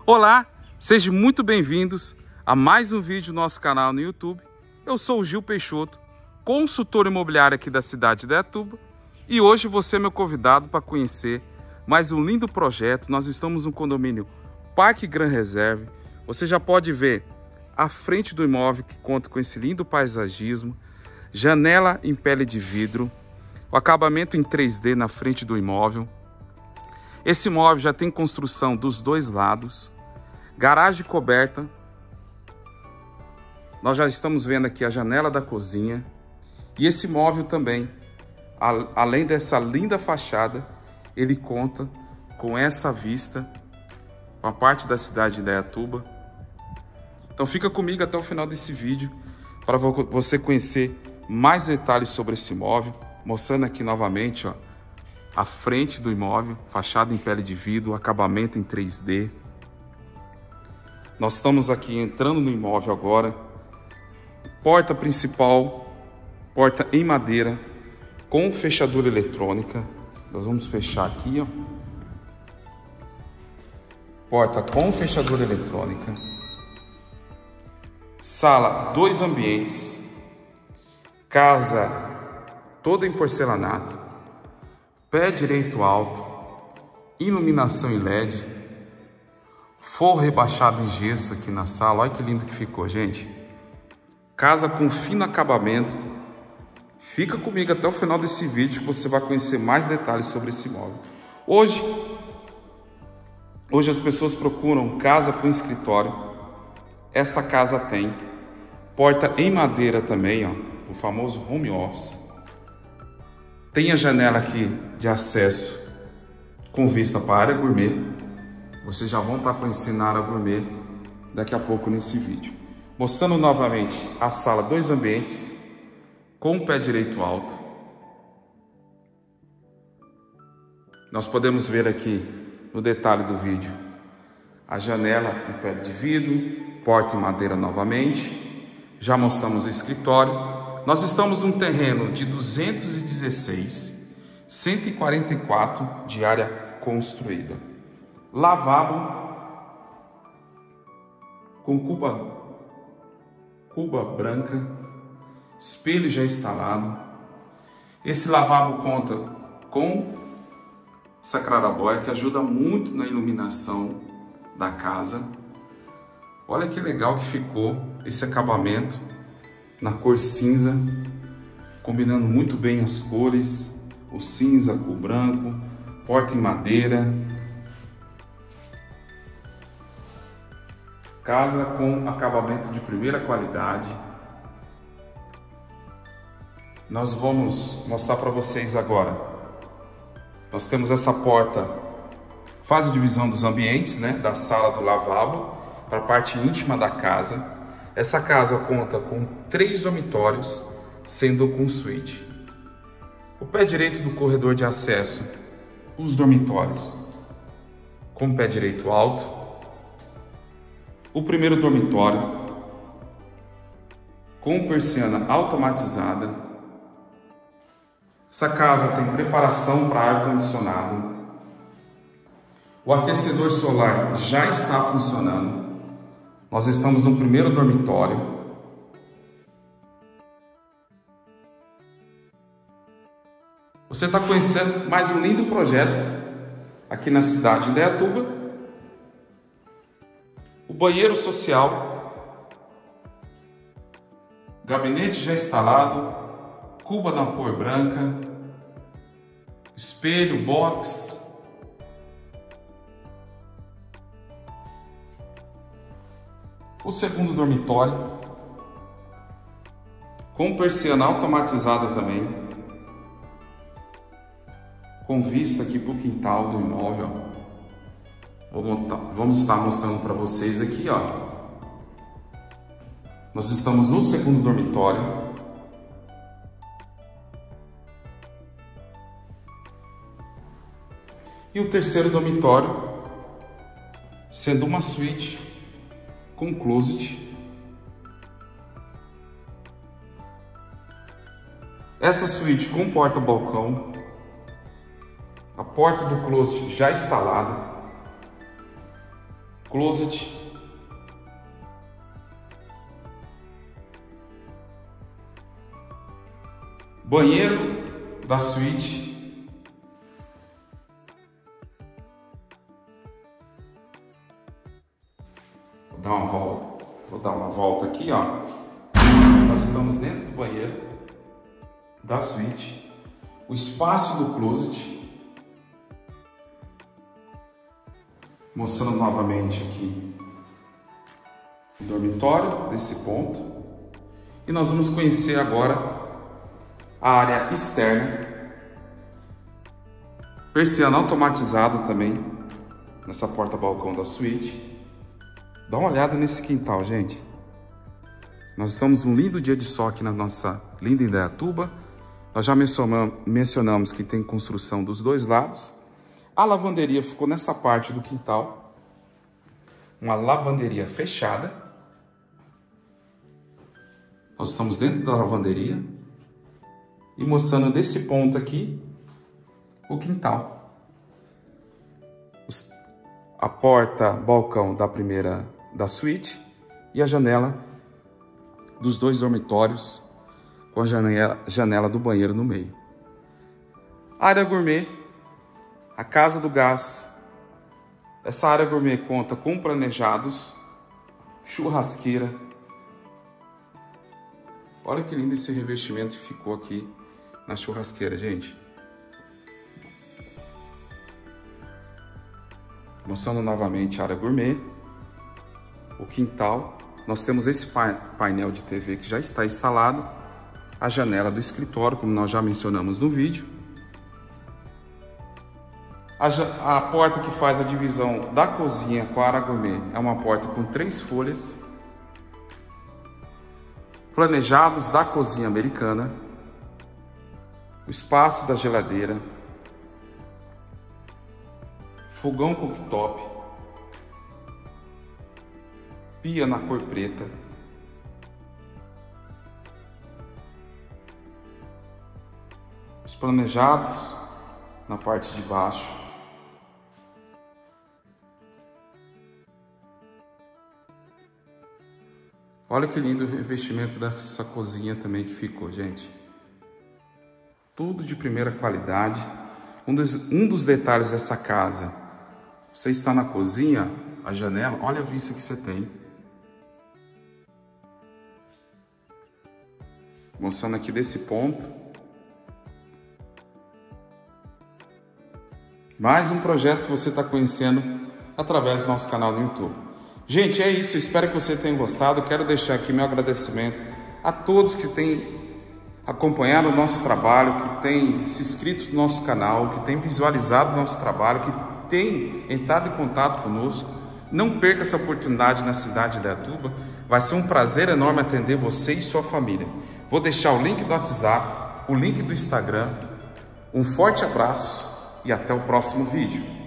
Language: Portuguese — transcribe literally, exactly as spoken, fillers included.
Olá, sejam muito bem-vindos a mais um vídeo do nosso canal no YouTube. Eu sou o Gil Peixoto, consultor imobiliário aqui da cidade de Indaiatuba, e hoje você é meu convidado para conhecer mais um lindo projeto. Nós estamos no condomínio Parque Gran Reserve. Você já pode ver a frente do imóvel que conta com esse lindo paisagismo, janela em pele de vidro, o acabamento em três D na frente do imóvel. Esse imóvel já tem construção dos dois lados, garagem coberta. Nós já estamos vendo aqui a janela da cozinha. E esse imóvel também, além dessa linda fachada, ele conta com essa vista, com a parte da cidade de Indaiatuba. Então fica comigo até o final desse vídeo para você conhecer mais detalhes sobre esse imóvel, mostrando aqui novamente, ó, a frente do imóvel, fachada em pele de vidro, acabamento em três D. Nós estamos aqui entrando no imóvel agora. Porta principal, porta em madeira, com fechadura eletrônica. Nós vamos fechar aqui, ó. Porta com fechadura eletrônica. Sala, dois ambientes. Casa toda em porcelanato. Pé direito alto. Iluminação em L E D. Forro rebaixado em gesso aqui na sala. Olha que lindo que ficou, gente. Casa com fino acabamento. Fica comigo até o final desse vídeo que você vai conhecer mais detalhes sobre esse imóvel. Hoje, hoje as pessoas procuram casa com escritório. Essa casa tem porta em madeira também, ó, o famoso home office. Tem a janela aqui de acesso com vista para a área gourmet. Vocês já vão estar conhecendo a área gourmet daqui a pouco nesse vídeo. Mostrando novamente a sala, dois ambientes, com o pé direito alto. Nós podemos ver aqui no detalhe do vídeo a janela em pele de vidro, porta em madeira novamente. Já mostramos o escritório. Nós estamos num terreno de duzentos e dezesseis, cento e quarenta e quatro de área construída. Lavabo com cuba, cuba branca, espelho já instalado. Esse lavabo conta com essa clarabóia que ajuda muito na iluminação da casa. Olha que legal que ficou esse acabamento na cor cinza, combinando muito bem as cores, o cinza com o branco, porta em madeira. Casa com acabamento de primeira qualidade. Nós vamos mostrar para vocês agora. Nós temos essa porta, faz a divisão dos ambientes, né? Da sala do lavabo para a parte íntima da casa. Essa casa conta com três dormitórios, sendo com suíte. O pé direito do corredor de acesso, os dormitórios, com o pé direito alto. O primeiro dormitório, com persiana automatizada. Essa casa tem preparação para ar-condicionado. O aquecedor solar já está funcionando. Nós estamos no primeiro dormitório. Você está conhecendo mais um lindo projeto aqui na cidade de Indaiatuba. O banheiro social, gabinete já instalado, cuba na cor branca, espelho, box. O segundo dormitório, com persiana automatizada também, com vista aqui para o quintal do imóvel. Vamos estar mostrando para vocês aqui, ó. Nós estamos no segundo dormitório. E o terceiro dormitório, sendo uma suíte com closet. Essa suíte com porta-balcão. A porta do closet já instalada. closet, banheiro da suíte, vou dar uma volta, vou dar uma volta aqui, ó. Nós estamos dentro do banheiro da suíte, o espaço do closet, mostrando novamente aqui o dormitório desse ponto, e nós vamos conhecer agora a área externa, persiana automatizada também nessa porta-balcão da suíte. Dá uma olhada nesse quintal, gente. Nós estamos num lindo dia de sol aqui na nossa linda Indaiatuba. Nós já mencionamos que tem construção dos dois lados. A lavanderia ficou nessa parte do quintal, uma lavanderia fechada. Nós estamos dentro da lavanderia e mostrando desse ponto aqui o quintal. Os, a porta, balcão da primeira da suíte e a janela dos dois dormitórios com a janela, janela do banheiro no meio. Área gourmet, a casa do gás. Essa área gourmet conta com planejados, churrasqueira. Olha que lindo esse revestimento que ficou aqui na churrasqueira, gente. Mostrando novamente a área gourmet, o quintal. Nós temos esse painel de T V que já está instalado, a janela do escritório, como nós já mencionamos no vídeo. A, a porta que faz a divisão da cozinha com a área gourmet é uma porta com três folhas. Planejados da cozinha americana. O espaço da geladeira, fogão cooktop, pia na cor preta, os planejados na parte de baixo, olha que lindo o revestimento dessa cozinha também que ficou, gente. Tudo de primeira qualidade. Um dos, um dos detalhes dessa casa, você está na cozinha, a janela, olha a vista que você tem. Mostrando aqui desse ponto. Mais um projeto que você está conhecendo através do nosso canal no YouTube. Gente, é isso. Espero que você tenha gostado. Quero deixar aqui meu agradecimento a todos que têm acompanhado o nosso trabalho, que têm se inscrito no nosso canal, que têm visualizado o nosso trabalho, que têm entrado em contato conosco. Não perca essa oportunidade na cidade de Indaiatuba. Vai ser um prazer enorme atender você e sua família. Vou deixar o link do WhatsApp, o link do Instagram. Um forte abraço e até o próximo vídeo.